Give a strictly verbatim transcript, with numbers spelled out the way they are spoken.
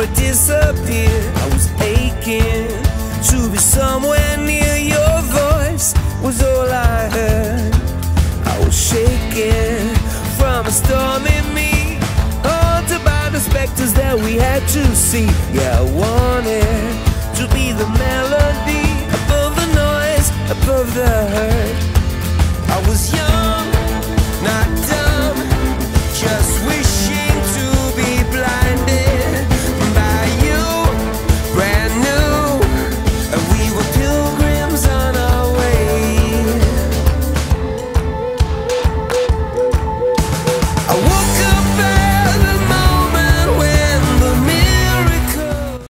before it disappeared. I was aching to be somewhere near your voice, was all I heard. I was shaking from a storm in me, haunted by the specters that we had to see. Yeah, I wanted to be the melody above the noise, above the hurt. I was young